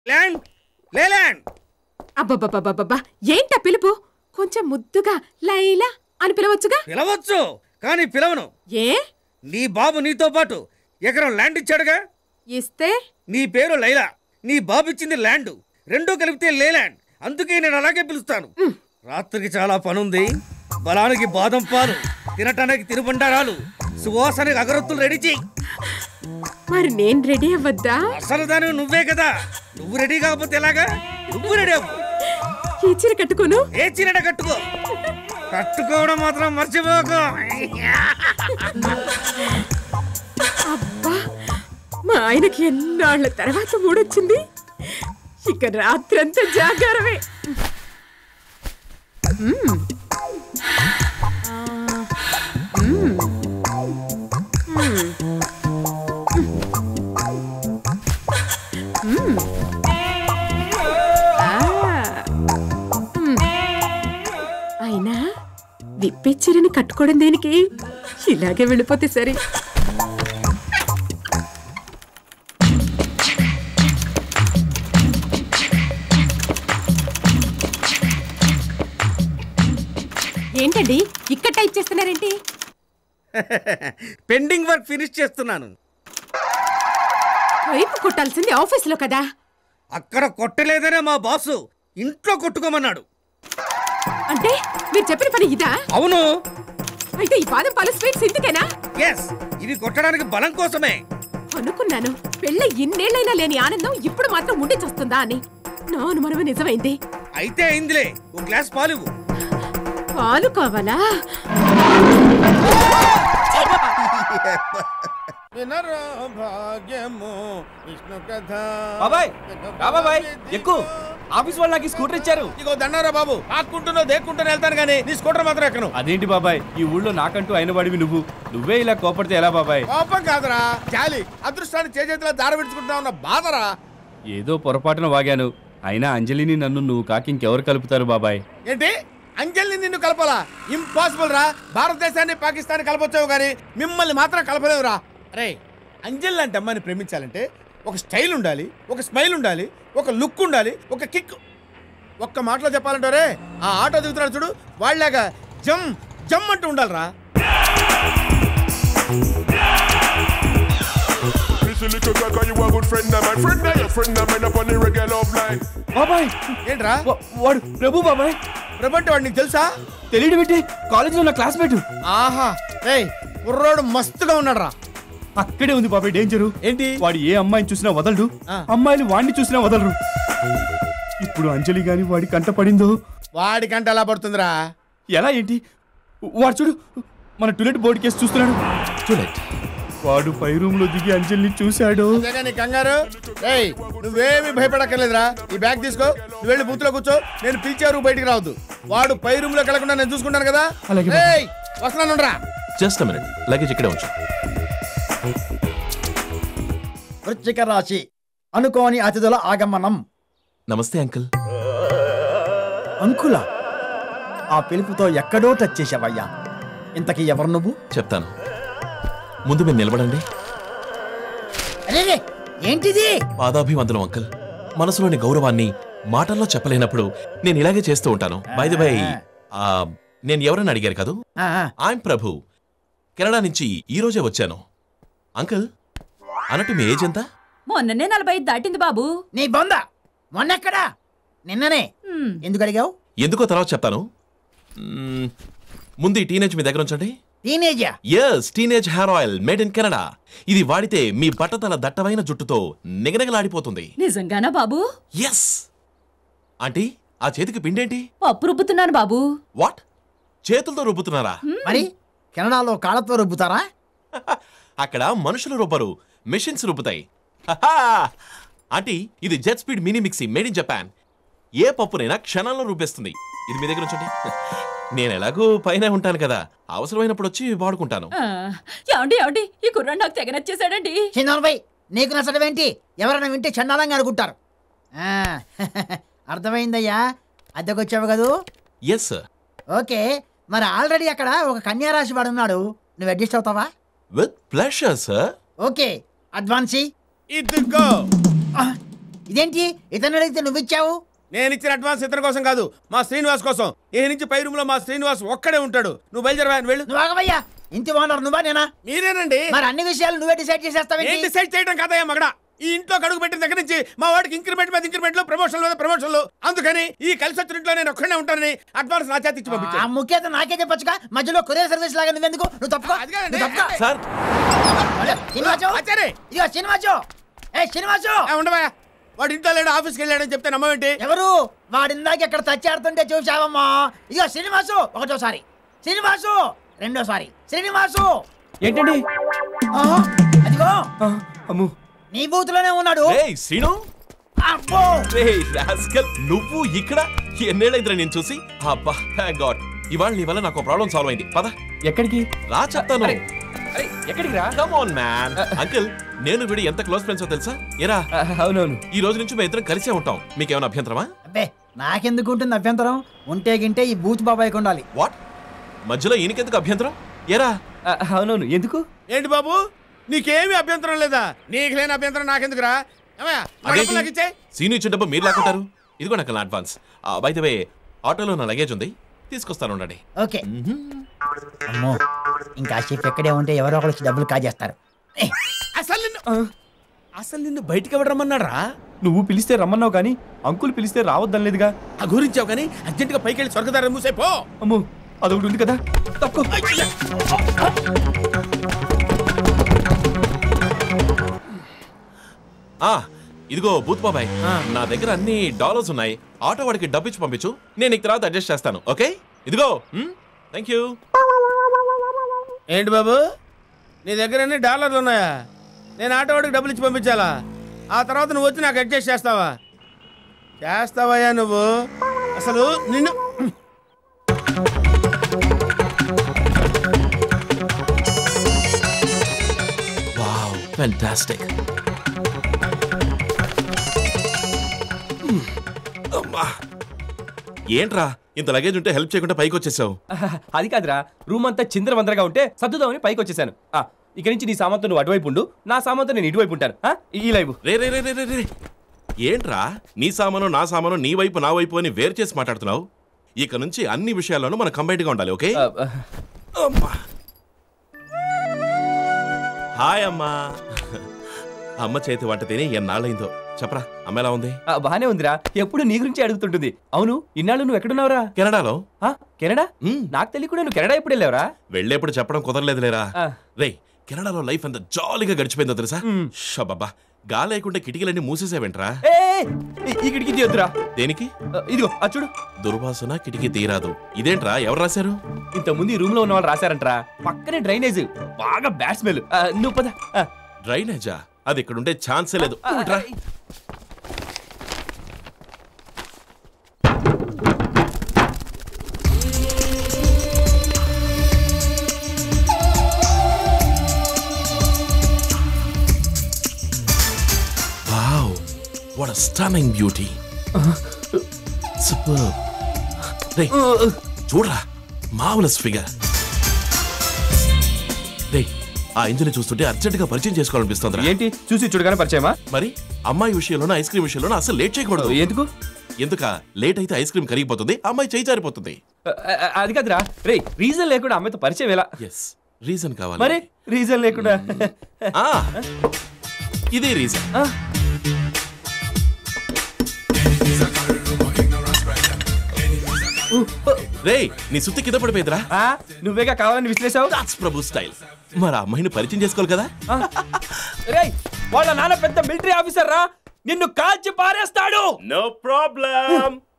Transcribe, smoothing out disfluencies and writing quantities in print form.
Land Layland. అబ్బబ్బబ్బబ్బబ్బా ఏంటా పిలుపు? కొంచెం ముద్దుగా లైలా అని పిలవచ్చుగా. పిలవచ్చు కానీ పిలవను. ఏ? నీ బాబు నీతో పాటు ఎకరం ల్యాండ్ ఇచ్చాడుగా. ఇస్తే నీ పేరు లైలా, నీ బాబు ఇచ్చింది ల్యాండ్, రెండూ కలిపితే లేలాండ్. అందుకే నేను అలాగే పిలుస్తాను. రాత్రికి చాలా పనుంది. బలానికి బాదం పాలు, తినటానికి తినుబండారాలు, సువాసనకి అగరొత్తులు రెడీ చెయ్యి. మరి నేను రెడీ అవ్వద్దా? అసలు దాని నువ్వే కదా. నువ్వు రెడీ కాకపోతే ఎలాగా? నువ్వు రెడీ అవ్వు. ఈ చీర కట్టుకోను. ఏ చీరట కట్టుకో, కట్టుకోవడం మాత్రం మర్చిపోకు. అబ్బా, మా ఆయనకి ఎన్నాళ్ల తర్వాత మూడొచ్చింది. ఇక రాత్రంతా జాగారమే. అయినా విప్పే చీరని కట్టుకోవడం దేనికి? ఇలాగే వెళ్ళిపోతే సరే. ఏంటండి ఇక్కడ టైప్ చేస్తున్నారేంటి? పెండింగ్ వర్క్ ఫినిష్ చేస్తున్నాను. వైపు కొట్టాల్సింది ఆఫీసులో కదా. అక్కడ కొట్టలేదనే మా బాసు ఇంట్లో కొట్టుకోమన్నాడు. అంటే మీరు చెప్పిన పని ఇదా? అవును. అయితే ఈ బాదం పాలు స్వీట్స్ ఇందుకేనా? ఎస్, ఇవి కొట్టడానికి బలం కోసమే. అనుకున్నాను పెళ్ళ ఇన్నేళ్లైనా లేని ఆనందం ఇప్పుడు మాత్రం ఉండి చస్తుందా అని. నా అనుమానమే నిజమైంది. అయితే అయిందిలే, ఓ గ్లాస్ పాలు ఇవ్వు. పాలు కావాలా? బాబాయ్ బాబాయ్ ఎక్కు. ఆఫీస్ వాళ్ళు నాకు స్కూటర్ ఇచ్చారు. ఇగో దండారా బాబు, ఆక్కుంటున్నావు దేక్కుంటూనే వెళ్తాను కానీ నీ స్కూటర్ మాత్రం ఎక్కను. అదేంటి బాబాయ్, ఈ ఊళ్ళో నాకంటూ అయిన వాడివి నువ్వే ఇలా కోపడితే ఎలా బాబాయ్? కోపం కాదురా, జాలి. అదృష్టాన్ని చేతిలో దార విడుచుకుంటా ఉన్న బాధరా. ఏదో పొరపాటున వాగాను. అయినా అంజలిని నన్ను నువ్వు కాకి ఇంకెవరు కలుపుతారు బాబాయ్? ఏంటి అంజలిని నిన్ను కలపాలా? ఇంపాసిబుల్ రా. భారతదేశాన్ని పాకిస్తాన్ కలపొచ్చావు కానీ మిమ్మల్ని మాత్రం కలపలేవురా. అరే, అంజలి లాంటి అమ్మాయిని ప్రేమించాలంటే ఒక స్టైల్ ఉండాలి, ఒక స్మైల్ ఉండాలి, ఒక లుక్ ఉండాలి, ఒక కిక్. ఒక్క మాటలో చెప్పాలంటారే, ఆ ఆటో దిగుతున్నాడు చూడు, వాళ్ళలాగా జమ్ జమ్ అంటూ ఉండాలిరా. బాబాయ్ ఏంట్రా వాడు ప్రభు బాబాయ్. ప్రభు అంటే వాడు నీకు తెలుసా? తెలియడం ఏంటి, కాలేజీలో నా క్లాస్మేట్. ఆహా, రేయ్ కుర్రోడు మస్తుగా ఉన్నాడు రా. అక్కడే ఉంది బాబాయ్ డేంజరు. ఏంటి? వాడు ఏ అమ్మాయిని చూసినా వదలడు, అమ్మాయిలు వాడిని చూసినా వదలరు. ఇప్పుడు అంజలి గాని వాడి కంట పడిందో. వాడి కంట ఎలా పడుతుందిరా? ఎలా ఏంటి? వాడు చూడు, మన టూలెట్ బోర్డు కేసు చూస్తున్నాడు. టూలెట్ వాడు పై రూమ్ లో దిగి అంజలిని చూశాడు. కంగారు, రేయ్ నువ్వేమి భయపడక్కర్లేదురా. ఈ బ్యాగ్ తీసుకో, నువ్వు వెళ్ళి బూత్ లో కూర్చో. నేను పిలిచారు, బయటికి రావద్దు. వాడు పై రూమ్ లోకి వెళ్ళకుండా నేను చూసుకుంటాను కదా. వస్తున్నాను రా. జస్ట్ మినిట్, లగేజ్ ఇక్కడే ఉంచు. వృశ్చిక రాశి, అనుకోని అతిథుల ఆగమనం. నమస్తే అంకుల్. అంకులా? ఆ పిలుపుతో ఎక్కడో టచ్ చేసావయ్యా. ఇంతకీ ఎవరు నువ్వు? చెప్తాను, ముందు మీరు నిలబడండి. ఏంటిది? పాదాభివందనం అంకుల్. మనసులోని గౌరవాన్ని మాటల్లో చెప్పలేనప్పుడు నేను ఇలాగే చేస్తూ ఉంటాను. బై ది వై, నేను ఎవరని అడిగారు కదూ, ఐఎమ్ ప్రభు. కెనడా నుంచి ఈ రోజే వచ్చాను. అంకుల్, అన్నట్టు మీ ఏజ్ ఎంత? మొన్ననే 45 దాటింది బాబు. నీ బొంద మొన్నెక్కడా? నిన్ననే. ఎందుకు అడిగావు? ఎందుకో తర్వాత చెప్తాను. ముందు ఈ టీనేజ్ మీ దగ్గర ఉంచండి. టీనేజా? Yes, teenage hair oil made in Canada. ఇది వాడితే మీ బట్టతల దట్టమైన జుట్టుతో నిగనిగలాడిపోతుంది. నిజంగానా బాబు? ఎస్. ఆంటీ, ఆ చేతికి పిండేంటి? పప్పు రుబ్బుతున్నాను బాబు. వాట్? చేతులతో రుబ్బుతున్నారా? మరి కెనడాలో కాళ్ళతో రుబ్బుతారా? అక్కడ మనుషులు రుబ్బరు, మెషిన్స్ రుబ్బుతాయి. ఆంటీ, ఇది jet speed mini mixie made in Japan. ఏ పప్పునైనా క్షణాల్లో రుబ్బేస్తుంది. ఇది మీ దగ్గర ఉంచండి. నేను ఎలాగూ పైన ఉంటాను కదా, అవసరమైనప్పుడు వచ్చి వాడుకుంటాను. ఏమండి ఈ కుర్రాడు నాకు తెగ నచ్చేసాడండి. చిన్నోర్బై, నీకు నచ్చడం ఏంటి? ఎవరైనా వింటే చండాలంగా అనుకుంటారు. అర్థమైందయ్యా. అద్దెకొచ్చావు కదూ? Yes sir. ఓకే, మరి ఆల్రెడీ అక్కడ ఒక కన్యారాశి వాడు ఉన్నాడు. నువ్వు అడ్జస్ట్ అవుతావా? With pleasure sir. Okay, advance ఇదిగో. ఇదేంటి ఇతను అడిగితే నువ్వు ఇచ్చావు? నేను ఇచ్చిన అడ్వాన్స్ ఇతని కోసం కాదు, మా శ్రీనివాస్ కోసం. ఈ నుంచి పై రూమ్ లో మా శ్రీనివాస్ ఒక్కడే ఉంటాడు. నువ్వు బయలుదేరవా, వెళ్ళు. నువ్వు ఆగవయ్యా. ఇంటి ఓనర్ నువ్వా నేనా? మీరేనండి. మరి అన్ని విషయాలు నువ్వే డిసైడ్ చేసేస్తావు. ఏం డిసైడ్ చేయడం కాదయ్యా మగడా. ఈ ఇంట్లో అడుగు పెట్టిన దగ్గర నుంచి మా వాడికి ఇంక్రిమెంట్ మీద ఇంక్రిమెంట్లు, ప్రమోషన్లు మీద ప్రమోషన్లు. అందుకని ఈ కలిసి వచ్చిన ఇంట్లో నేను ఒక్కడే ఉంటానని అడ్వాన్స్ నా చేతి ఇచ్చి పంపించాను. ఆ ముఖ్యత నాకే చెప్పొచ్చుగా, మధ్యలో కొరియర్ సర్వీస్ లాగా నువ్వెందుకు? నువ్వు తప్పుకో. అది కాదండి. నువ్వు తప్పుకో. సార్ శ్రీనివాసు, ఆచారి. ఇదిగో శ్రీనివాసు. శ్రీనివాసు ఉండవా, వాడు ఇంట్లో లేడు, ఆఫీస్కి వెళ్ళాడని చెప్తే నమ్మవేంటి? ఎవరు? వాడు ఇందాక ఇక్కడ తచ్చాడుతుంటే చూసావమ్మా. ఇదిగో శ్రీనివాసు ఒకటోసారి, శ్రీనివాసు రెండోసారి, శ్రీనివాసు. ఏంటండి? అదిగో అమ్ము, నీ బూతులోనే ఉన్నాడు. ఏయ్ శ్రీను, అబ్బో ఏయ్ రాస్కల్, నువ్వు ఇక్కడ ఎన్నేళ్ళైందిరా నేను చూసి. అబ్బా థాంక్ గాడ్, ఇవాళ నీ వల్ల నాకు ప్రాబ్లం సాల్వ్ అయింది. పద ఎక్కడికి రా చెప్తాను. అరే ఎక్కడికి రా? Come on man. అంకిల్, నేను వీడు ఎంత క్లోజ్ ఫ్రెండ్స్ తెలుసా? ఏరా, అవునవును. ఈ రోజు నుంచి మేము ఇద్దరం కలిసే ఉంటాం. మీకేమైనా అభ్యంతరమా? అబ్బే నాకెందుకు ఉంటుంది అభ్యంతరం? ఉంటే గింటే ఈ బూత్ బాబాయ్కి ఉండాలి. వాట్? మధ్యలో ఈయనకెందుకు అభ్యంతరం? ఏరా, అవునవును. ఎందుకు? ఏంటి బాబు, నీకేమి అభ్యంతరం లేదా? నీకు లేని అభ్యంతరం నాకెందుకురా? సీను ఇచ్చిన డబ్బు మీరు లాక్కుంటారు. ఇదిగో నాకు నా అడ్వాన్స్. బై ద వే, ఆటోలో నా లగేజ్ ఉంది, తీసుకొస్తాను ఉండండి. ఓకే. అమ్మో, ఇంకా షిప్ ఎక్కడే ఉంటే ఎవరో ఒకరు వచ్చి డబ్బులు కాజేస్తారు. అసలు నిన్ను బయటికి ఎవరు రమ్మన్నారా? నువ్వు పిలిస్తే రమ్మన్నావు కానీ అంకుల్ పిలిస్తే రావద్దని లేదుగా. ఆ గురించావు కానీ అర్జెంట్ గా పైకి వెళ్ళి స్వర్గదారం మూసేపో. అమ్మో, అదొకటి ఉంది కదా. తక్కువ. ఇదిగో బూత్ బాబాయ్, నా దగ్గర అన్ని డాలర్స్ ఉన్నాయి. ఆటో వాడికి డబ్బు ఇచ్చి పంపించు, నేను ఇక తర్వాత అడ్జస్ట్ చేస్తాను. ఓకే, ఇదిగో. Thank you. ఏంటి బాబు, నీ దగ్గర అన్ని డాలర్లు ఉన్నాయా? నేను ఆటో వాడికి డబ్బులు ఇచ్చి పంపించాలా? ఆ తర్వాత నువ్వు వచ్చి నాకు అడ్జస్ట్ చేస్తావా? చేస్తావయ్యా నువ్వు? అసలు నిన్ను వావ్, ఫ్యాంటాస్టిక్. అమ్మా, ఏంట్రా ఇంత లగేజ్ ఉంటే హెల్ప్ చేయకుండా పైకి వచ్చేసావు? అది కాదురా, రూమ్ అంతా చిందరవందరగా ఉంటే సర్దుదామని పైకి వచ్చేసాను. ఇక నుంచి నీ సామాన్తో నువ్వు అటువైపు ఉండు, నా సామాన్తో నేను ఇటువైపు ఉంటాను. ఈ లైవ్. రే రే రే రే రే, ఏంట్రా నీ సామాను నా సామాను, నీ వైపు నా వైపు అని వేరు చేసి మాట్లాడుతున్నావు? ఇక నుంచి అన్ని విషయాల్లోనూ మనం కంబైన్డ్ గా ఉండాలి. ఓకే? అమ్మా, హాయ్ అమ్మా. అమ్మ చేతి వంట తిని ఎన్నాళ్ళైందో చెప్పరా. అమ్మ ఎలా ఉంది? బానే ఉందిరా, ఎప్పుడు నీ గురించి అడుగుతుంటుంది. అవును, ఇన్నాళ్ళు నువ్వు ఎక్కడున్నావురా? కెనడాలో. కెనడా? నాకు తెలియకుండా నువ్వు కెనడా ఎప్పుడు వెళ్ళావురా? వెళ్ళేప్పుడు చెప్పడం కుదరలేదు లేరా. రే, కెనడాలో లైఫ్ ఎంత జాలీగా గడిచిపోయిందో తెలుసా? షబ్బబ్బా, గాలి లేకుండా కిటికీలన్నీ మూసేసావేంట్రా? ఈ కిటికీ తీయొద్దురా. దేనికి? ఇదిగో చూడు. దుర్వాసన కిటికీ తీరాదు. ఇదేంట్రా, ఎవరు రాశారు? ఇంతకుముందు ఈ రూమ్ లో ఉన్న వాళ్ళు రాశారంట్రా. పక్కనే డ్రైనేజ్, బాగా బ్యాడ్ స్మెల్. నువ్వు పద. డ్రైనేజా? అది ఇక్కడ ఉండే ఛాన్సే లేదు. Wow, what a stunning beauty. Superb. Hey, చూడరా, marvelous figure. Hey, ఆ ఇంజిన్ చూస్తుంటే అర్జెంట్ గా పరిచయం చేసుకోవాలనిపిస్తుంది. ఏంటి చూసి చూడగానే పరిచయమా? మరి అమ్మాయి విషయంలోనూ ఐస్ క్రీమ్ విషయంలోనూ అసలు లేట్ చేయకూడదు. ఎందుకు? ఎందుక లేట్ అయితే ఐస్ క్రీమ్ కరిగిపోతుంది, అమ్మాయి చేయి జారిపోతుంది. అది కాదురా, రే రీజన్ లేకుండా అమ్మాయితో పరిచయం ఎలా? ఎస్, రీజన్ కావాలి. మరి రీజన్ లేకుండా ఇదే రీజన్. రే, నీ సుత్తి కింద పడిపోయిందిరా. నువ్వేగా కావాలని విసిరేసావు. That's Prabhu style. మరి ఆ అమ్మాయిని పరిచయం చేసుకోవాలి కదా. రే, వాళ్ళ నాన్న పెద్ద మిలిటరీ ఆఫీసర్ రా, నిన్ను కాల్చి పారేస్తాడు. No problem.